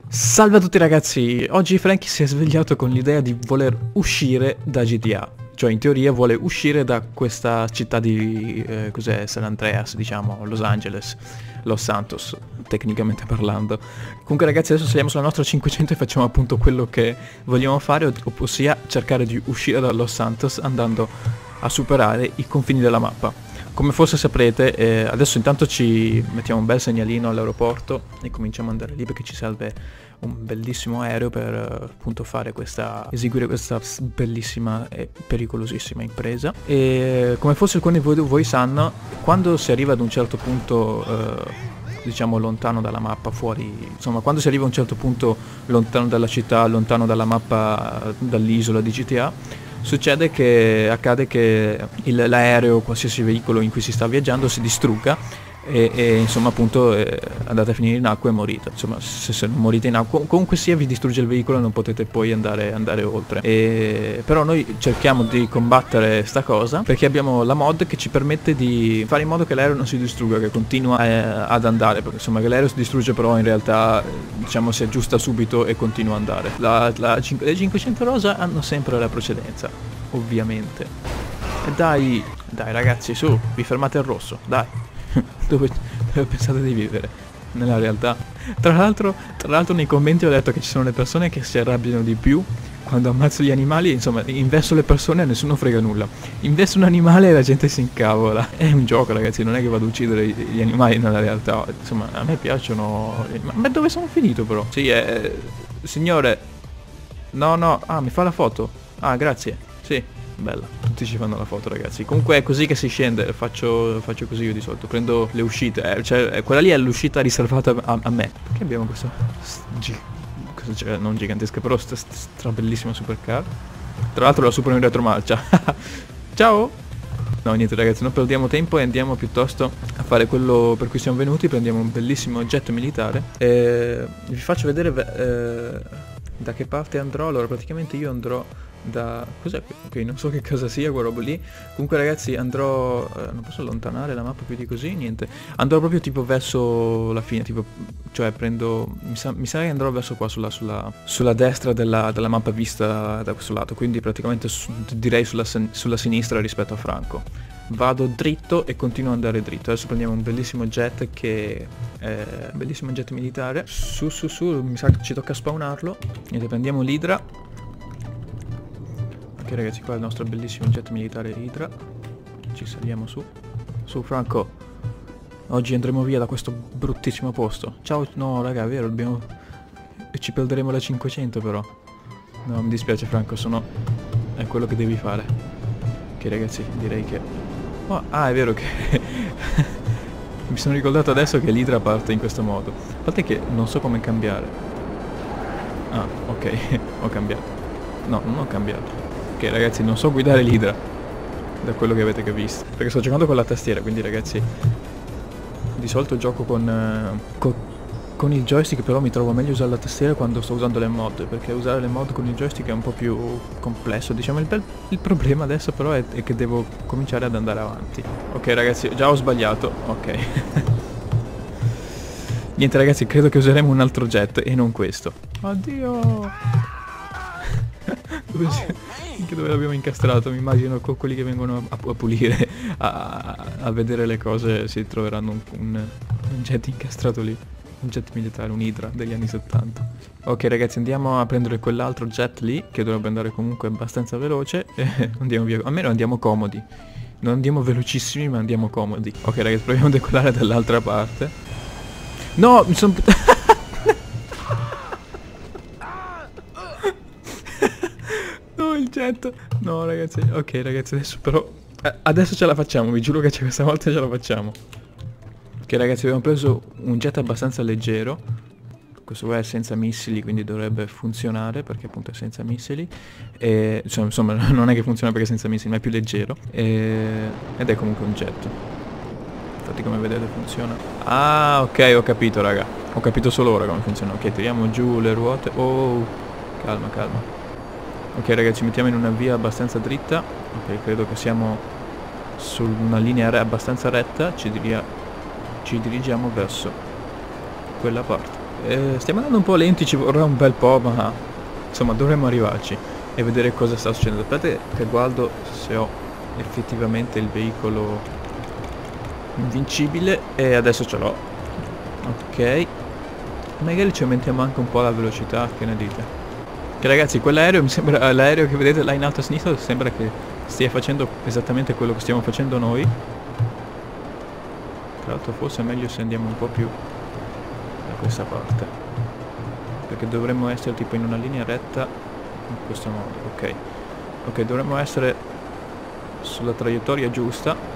Salve a tutti ragazzi, oggi Frankie si è svegliato con l'idea di voler uscire da GTA. Cioè in teoria vuole uscire da questa città di, cos'è, San Andreas, diciamo, Los Angeles, Los Santos, tecnicamente parlando. Comunque ragazzi adesso saliamo sulla nostra 500 e facciamo appunto quello che vogliamo fare, ossia cercare di uscire da Los Santos andando a superare i confini della mappa. Come forse saprete, adesso intanto ci mettiamo un bel segnalino all'aeroporto e cominciamo ad andare lì perché ci serve un bellissimo aereo per appunto eseguire questa bellissima e pericolosissima impresa. E come forse alcuni di voi sanno, quando si arriva ad un certo punto diciamo lontano dalla mappa, fuori, insomma quando si arriva a un certo punto lontano dalla città, lontano dalla mappa, dall'isola di GTA, accade che l'aereo o qualsiasi veicolo in cui si sta viaggiando si distrugga e insomma appunto andate a finire in acqua e morite. Insomma se non morite in acqua comunque sia vi distrugge il veicolo e non potete poi andare oltre. Però noi cerchiamo di combattere sta cosa perché abbiamo la mod che ci permette di fare in modo che l'aereo non si distrugga, che continua ad andare, perché insomma che l'aereo si distrugge però in realtà diciamo si aggiusta subito e continua ad andare. Le 500 rosa hanno sempre la precedenza, ovviamente. E dai ragazzi, su, vi fermate al rosso, dai. dove pensate di vivere nella realtà? Tra l'altro nei commenti ho letto che ci sono le persone che si arrabbiano di più quando ammazzo gli animali. Insomma, investo le persone e nessuno frega nulla, investo un animale e la gente si incavola. È un gioco ragazzi, non è che vado a uccidere gli animali nella realtà. Insomma a me piacciono. Ma dove sono finito però? Sì, signore, no, mi fa la foto? Ah, grazie, sì, bella, tutti ci fanno la foto ragazzi. Comunque è così che si scende, faccio così io di solito, prendo le uscite, cioè quella lì è l'uscita riservata a me. Perché abbiamo questa non gigantesca però stra bellissima supercar. Tra l'altro la supero in retromarcia. Ciao. No niente ragazzi, non perdiamo tempo e andiamo piuttosto a fare quello per cui siamo venuti. Prendiamo un bellissimo jet militare e vi faccio vedere da che parte andrò. Allora praticamente io andrò da... cos'è qui? Ok, non so che cosa sia quella roba lì. Comunque ragazzi andrò... non posso allontanare la mappa più di così, niente. Andrò proprio tipo verso la fine, tipo... cioè prendo... mi sa che andrò verso qua sulla destra della mappa vista da questo lato. Quindi praticamente direi sulla sinistra rispetto a Franco. Vado dritto e continuo ad andare dritto. Adesso prendiamo un bellissimo jet che è bellissimo jet militare. Su, mi sa che ci tocca spawnarlo. Niente, prendiamo l'Hydra. Ok ragazzi, qua è il nostro bellissimo jet militare Hydra. Ci saliamo su. Su Franco. Oggi andremo via da questo bruttissimo posto. Ciao. No raga, è vero, dobbiamo... ci perderemo la 500 però. No, mi dispiace Franco, è quello che devi fare. Ok ragazzi, direi che... oh, ah, è vero che... mi sono ricordato adesso che l'Hydra parte in questo modo. A parte che non so come cambiare. Ah, ok. Ho cambiato. No, non ho cambiato. Ok ragazzi, non so guidare l'Hydra, da quello che avete visto, perché sto giocando con la tastiera, quindi ragazzi di solito gioco con il joystick, però mi trovo meglio usare la tastiera quando sto usando le mod, perché usare le mod con il joystick è un po' più complesso. Diciamo il problema adesso però è che devo cominciare ad andare avanti. Ok ragazzi, già ho sbagliato, ok. Niente ragazzi, credo che useremo un altro jet e non questo. Oddio. Dove l'abbiamo incastrato? Mi immagino quelli che vengono a pulire, a vedere le cose, si troveranno un jet incastrato lì. Un jet militare, un Hydra degli anni 70. Ok ragazzi, andiamo a prendere quell'altro jet lì, che dovrebbe andare comunque abbastanza veloce, e andiamo via. Almeno andiamo comodi. Non andiamo velocissimi, ma andiamo comodi. Ok ragazzi, proviamo a decollare dall'altra parte. No, mi sono... il jet. No ragazzi, ok ragazzi, adesso però adesso ce la facciamo, vi giuro che questa volta ce la facciamo. Ok ragazzi, abbiamo preso un jet abbastanza leggero. Questo qua è senza missili, quindi dovrebbe funzionare perché appunto è senza missili. E insomma non è che funziona perché è senza missili, ma è più leggero. Ed è comunque un jet. Infatti come vedete funziona. Ah ok, ho capito raga. Ho capito solo ora come funziona. Ok, tiriamo giù le ruote. Oh, calma. Ok ragazzi, mettiamo in una via abbastanza dritta. Ok, credo che siamo su una linea abbastanza retta. Ci dirigiamo verso quella parte. Stiamo andando un po' lenti, ci vorrà un bel po', ma insomma dovremmo arrivarci e vedere cosa sta succedendo. Aspettate che guardo se ho effettivamente il veicolo invincibile e adesso ce l'ho. Ok, magari ci aumentiamo anche un po' la velocità, che ne dite? Che ragazzi, quell'aereo mi sembra, l'aereo che vedete là in alto a sinistra sembra che stia facendo esattamente quello che stiamo facendo noi. Tra l'altro forse è meglio se andiamo un po' più da questa parte, perché dovremmo essere tipo in una linea retta in questo modo. Ok, ok, dovremmo essere sulla traiettoria giusta.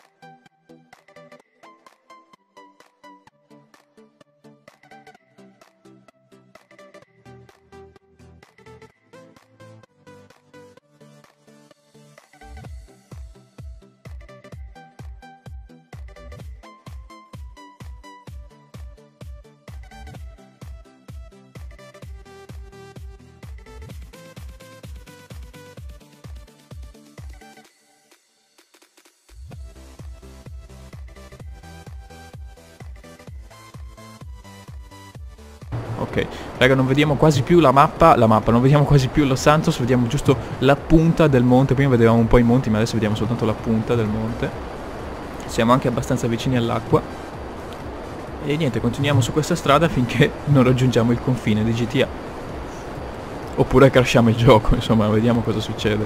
Ok, raga, non vediamo quasi più la mappa, non vediamo quasi più Los Santos, vediamo giusto la punta del monte. Prima vedevamo un po' i monti, ma adesso vediamo soltanto la punta del monte. Siamo anche abbastanza vicini all'acqua. E niente, continuiamo su questa strada finché non raggiungiamo il confine di GTA. Oppure crashiamo il gioco, insomma, vediamo cosa succede.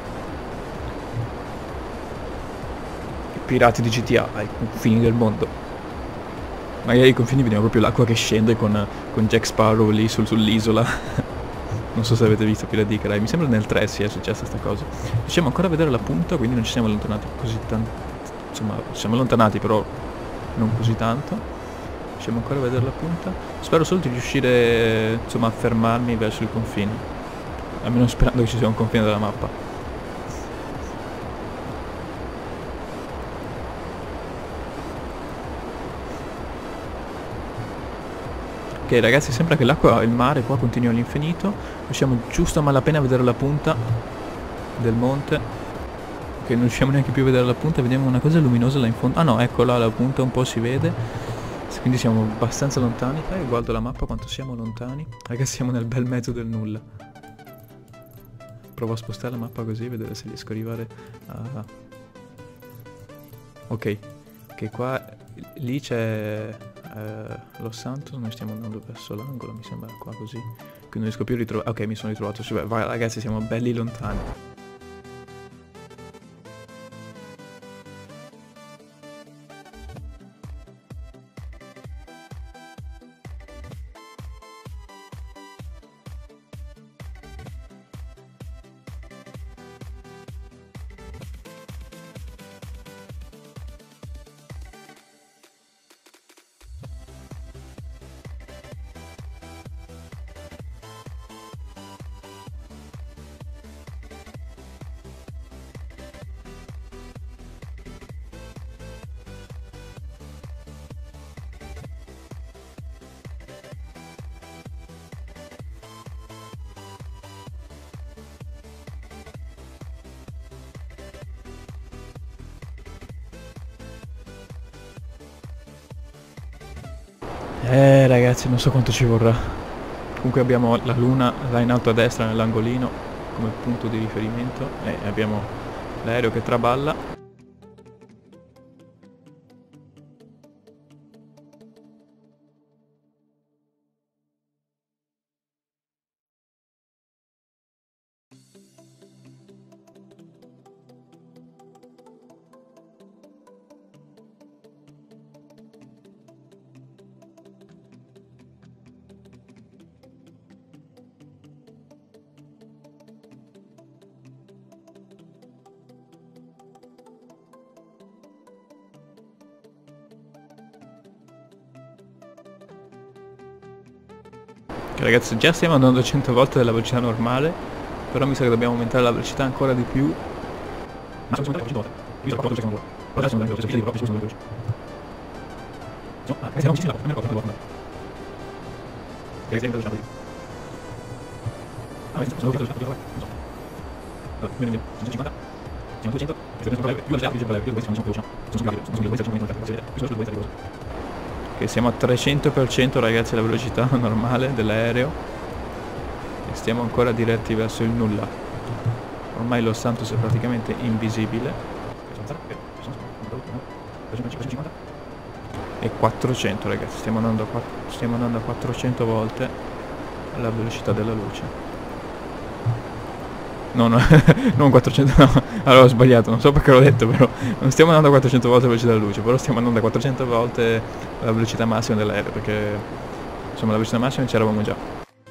I pirati di GTA ai confini del mondo. Magari ai confini vediamo proprio l'acqua che scende con Jack Sparrow lì sull'isola. Non so se avete visto Pirati dei Caraibi, mi sembra nel 3 sia successa sta cosa. Riusciamo ancora a vedere la punta, quindi non ci siamo allontanati così tanto. Insomma, ci siamo allontanati però non così tanto. Riusciamo ancora a vedere la punta. Spero solo di riuscire, insomma, a fermarmi verso il confine. Almeno sperando che ci sia un confine della mappa. Ok ragazzi, sembra che l'acqua, il mare qua continui all'infinito. Riusciamo giusto a malapena a vedere la punta del monte. Ok, non riusciamo neanche più a vedere la punta. Vediamo una cosa luminosa là in fondo. Ah no, eccola la punta, un po' si vede. Quindi siamo abbastanza lontani. Guardo la mappa quanto siamo lontani. Ragazzi, siamo nel bel mezzo del nulla. Provo a spostare la mappa così, vedere se riesco a arrivare a... Ok, che qua, lì c'è Los Santos, noi stiamo andando verso l'angolo, mi sembra qua così. Quindi non riesco più a ritrovare... Ok, mi sono ritrovato, cioè, vai ragazzi, siamo belli lontani. Ragazzi, non so quanto ci vorrà. Comunque abbiamo la luna là in alto a destra nell'angolino come punto di riferimento e abbiamo l'aereo che traballa. Ragazzi, già stiamo andando 100 volte della velocità normale, però mi sa che dobbiamo aumentare la velocità ancora di più. Ok, Ok, siamo a 300% ragazzi la velocità normale dell'aereo e stiamo ancora diretti verso il nulla. Ormai Los Santos è praticamente invisibile. E 400 ragazzi, stiamo andando a 400 volte la velocità della luce. No, no, non 400, no, allora ho sbagliato, non so perché l'ho detto, però non stiamo andando a 400 volte la velocità della luce, però stiamo andando a 400 volte la velocità massima dell'aereo, perché insomma la velocità massima ci eravamo già.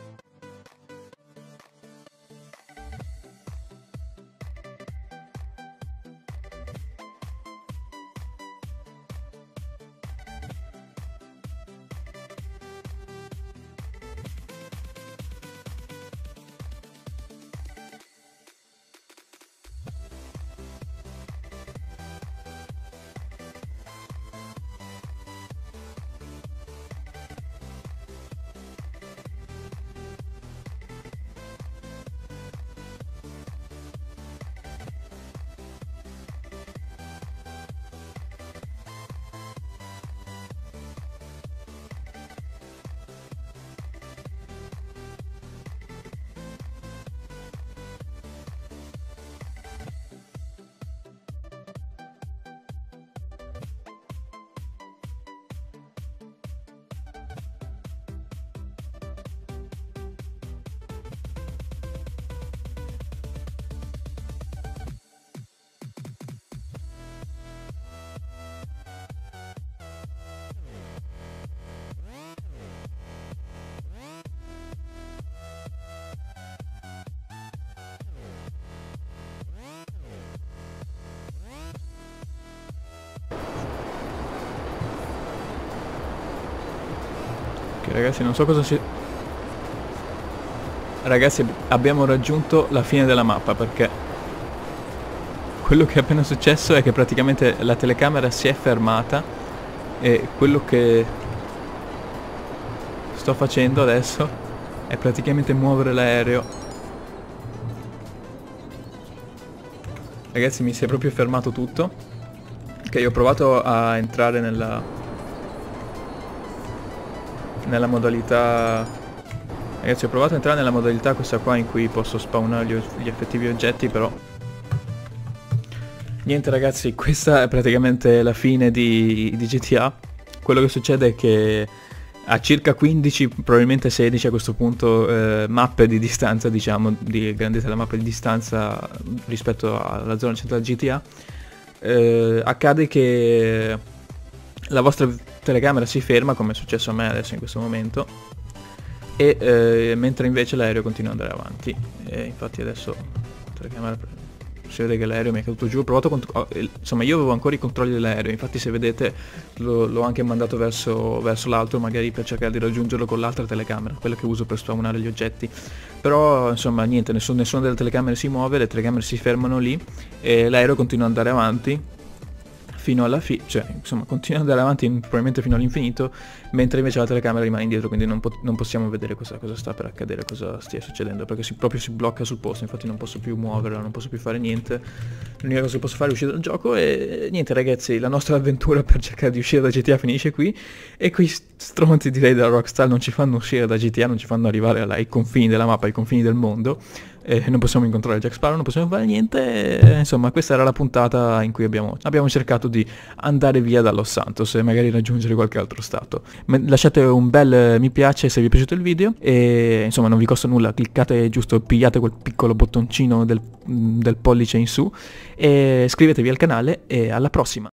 Ok ragazzi, non so cosa si... Ragazzi, abbiamo raggiunto la fine della mappa, perché quello che è appena successo è che praticamente la telecamera si è fermata e quello che sto facendo adesso è praticamente muovere l'aereo. Ragazzi, mi si è proprio fermato tutto. Ok, ho provato a entrare nella modalità... Ragazzi, ho provato a entrare nella modalità questa qua in cui posso spawnare gli effettivi oggetti, però... Niente ragazzi, questa è praticamente la fine di GTA. Quello che succede è che a circa 15, probabilmente 16 a questo punto, mappe di distanza, diciamo, di grandezza della mappa di distanza rispetto alla zona centrale GTA, accade che la vostra telecamera si ferma, come è successo a me adesso in questo momento, e mentre invece l'aereo continua ad andare avanti. E infatti adesso la telecamera... Si vede che l'aereo mi è caduto giù. Ho provato insomma, io avevo ancora i controlli dell'aereo. Infatti, se vedete, l'ho anche mandato verso l'alto, magari per cercare di raggiungerlo con l'altra telecamera, quella che uso per spawnare gli oggetti. Però insomma niente, nessuna delle telecamere si muove, le telecamere si fermano lì e l'aereo continua ad andare avanti fino alla fine, cioè insomma continua ad andare avanti probabilmente fino all'infinito, mentre invece la telecamera rimane indietro, quindi non possiamo vedere cosa sta per accadere, cosa stia succedendo, perché proprio si blocca sul posto. Infatti non posso più muoverla, non posso più fare niente. L'unica cosa che posso fare è uscire dal gioco. E niente ragazzi, la nostra avventura per cercare di uscire da GTA finisce qui, e quei stronzi, direi, della Rockstar non ci fanno uscire da GTA, non ci fanno arrivare ai confini della mappa, ai confini del mondo. Non possiamo incontrare Jack Sparrow, non possiamo fare niente. Insomma, questa era la puntata in cui abbiamo cercato di andare via da Los Santos e magari raggiungere qualche altro stato. Lasciate un bel mi piace se vi è piaciuto il video, e insomma non vi costa nulla, cliccate giusto, pigliate quel piccolo bottoncino del pollice in su e iscrivetevi al canale, e alla prossima.